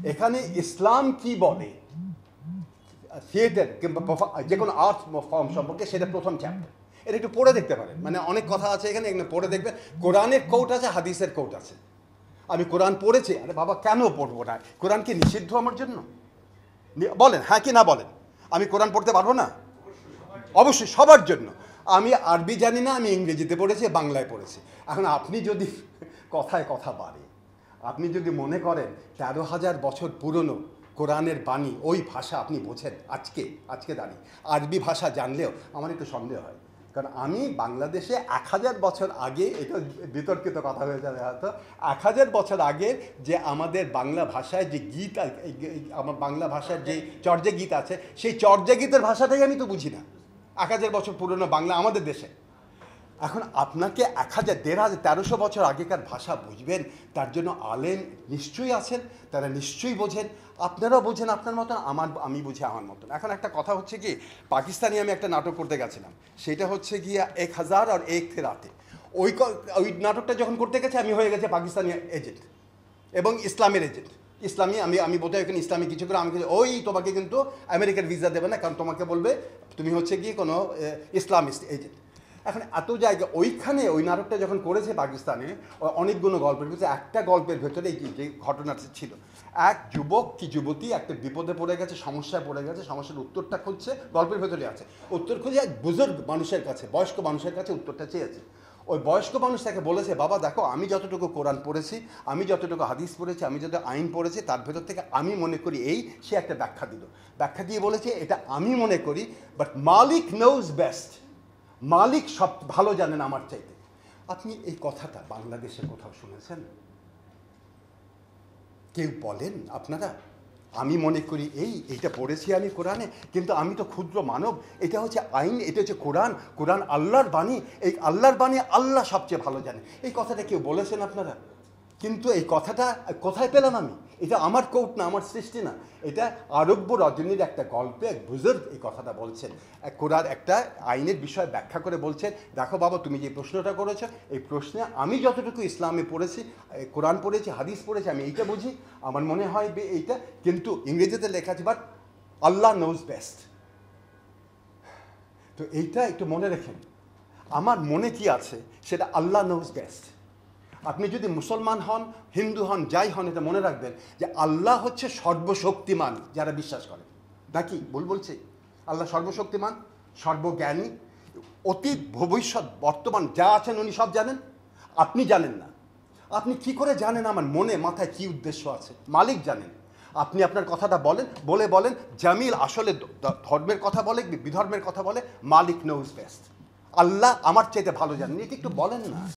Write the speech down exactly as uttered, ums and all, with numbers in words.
এখানে ইসলাম কি বলে থিয়েটার কিংবা যে কোনো আর্ট ফর্ম সম্পর্কে, সেটা প্রথম চ্যাপ্টার। এটা একটু পড়ে দেখতে পারেন, মানে অনেক কথা আছে এখানে, এখানে পড়ে দেখবেন। কোরআনের কোট আছে, হাদিসের কোট আছে। আমি কোরআন পড়েছি, আরে বাবা কেন পড়বো না? কোরআন কি নিষিদ্ধ আমার জন্য? বলেন হ্যাঁ কি না বলেন। আমি কোরআন পড়তে পারবো না? অবশ্যই সবার জন্য। আমি আরবি জানি না, আমি ইংরেজিতে পড়েছি, বাংলায় পড়েছি। এখন আপনি যদি কথায় কথা বাড়ে, আপনি যদি মনে করেন তেরো হাজার বছর পুরনো কোরআনের বাণী, ওই ভাষা আপনি বোঝেন আজকে আজকে দাঁড়িয়ে, আরবি ভাষা জানলেও আমার একটু সন্দেহ হয়। কারণ আমি বাংলাদেশে এক হাজার বছর আগে, এটা বিতর্কিত কথা হয়ে যাবে হয়তো, এক হাজার বছর আগে যে আমাদের বাংলা ভাষায় যে গীত, আমার বাংলা ভাষার যে চর্যা গীত আছে, সেই চর্যা গীতের ভাষাটাই আমি তো বুঝি না। এক হাজার বছর পুরনো বাংলা আমাদের দেশে। এখন আপনাকে এক হাজার দেড় হাজার তেরোশো বছর আগেকার ভাষা বুঝবেন, তার জন্য আলেম নিশ্চয়ই আছেন, তারা নিশ্চয়ই বোঝেন। আপনারাও বোঝেন আপনার মতন, আমার আমি বুঝি আমার মতন। এখন একটা কথা হচ্ছে কি, পাকিস্তানি আমি একটা নাটক করতে গেছিলাম, সেটা হচ্ছে গিয়া এক হাজার আর এক রাতে। ওই ওই নাটকটা যখন করতে গেছে, আমি হয়ে গেছে পাকিস্তানি এজেন্ট এবং ইসলামের এজেন্ট। ইসলামী আমি আমি বোধহয় ওখানে ইসলামী কিছু করে আমাকে, ওই তোমাকে কিন্তু আমেরিকার ভিসা দেবে না, কারণ তোমাকে বলবে তুমি হচ্ছে গিয়ে কোনো ইসলামিস্ট এজেন্ট। এখন এত জায়গা, ওইখানে ওই নাটকটা যখন করেছে পাকিস্তানে, অনেকগুলো গল্পের ভিতরে একটা গল্পের ভেতরে যে ঘটনাটা ছিল, এক যুবক কি যুবতী একটা বিপদে পড়ে গেছে, সমস্যায় পড়ে গেছে, সমস্যার উত্তরটা খুঁজছে, গল্পের ভেতরে আছে। উত্তর খুঁজে এক বুজুর্গ মানুষের কাছে, বয়স্ক মানুষের কাছে উত্তরটা চেয়েছে। ওই বয়স্ক মানুষ তাকে বলেছে, বাবা দেখো, আমি যতটুকু কোরআন পড়েছি, আমি যতটুকু হাদিস পড়েছি, আমি যত আইন পড়েছি, তার ভেতর থেকে আমি মনে করি এই। সে একটা ব্যাখ্যা দিল, ব্যাখ্যা দিয়ে বলেছে এটা আমি মনে করি, বাট মালিক নোজ বেস্ট। মালিক সব ভালো জানেন আমার চাইতে। আপনি এই কথাটা বাংলাদেশে কোথাও শুনেছেন? কেউ বলেন আপনারা? আমি মনে করি এই, এইটা পড়েছি আমি কোরআনে, কিন্তু আমি তো ক্ষুদ্র মানব, এটা হচ্ছে আইন, এটা হচ্ছে কোরআন, কোরআন আল্লাহর বাণী, এই আল্লাহর বাণী আল্লাহ সবচেয়ে ভালো জানে। এই কথাটা কেউ বলেছেন আপনারা? কিন্তু এই কথাটা কোথায় পেলাম আমি? এটা আমার কোট না, আমার সৃষ্টি না, এটা আরব্য রজনীর একটা গল্পে এক বুজুর্গ এই কথাটা বলছেন। এক কোরআন একটা আইনের বিষয় ব্যাখ্যা করে বলছেন, দেখো বাবা, তুমি যে প্রশ্নটা করেছো, এই প্রশ্নে আমি যতটুকু ইসলামে পড়েছি, কোরআন পড়েছি, হাদিস পড়েছি, আমি এইটা বুঝি, আমার মনে হয় এইটা। কিন্তু ইংরেজিতে লেখা আছে, বাট আল্লাহ নোজ বেস্ট। তো এইটা একটু মনে রেখেন, আমার মনে কি আছে সেটা আল্লাহ নোজ বেস্ট। আপনি যদি মুসলমান হন, হিন্দু হন, যাই হন, এটা মনে রাখবেন যে আল্লাহ হচ্ছে সর্বশক্তিমান, যারা বিশ্বাস করে। নাকি ভুল বলছি? আল্লাহ সর্বশক্তিমান, সর্বজ্ঞানী, অতীত ভবিষ্যৎ বর্তমান যা আছেন উনি সব জানেন, আপনি জানেন না। আপনি কি করে জানেন আমার মনে মাথায় কি উদ্দেশ্য আছে? মালিক জানেন। আপনি আপনার কথাটা বলেন, বলে বলেন জামিল আসলে ধর্মের কথা বলে, বিধর্মের কথা বলে, মালিক নোজ বেস্ট, আল্লাহ আমার চাইতে ভালো জানেন, এটা একটু বলেন না।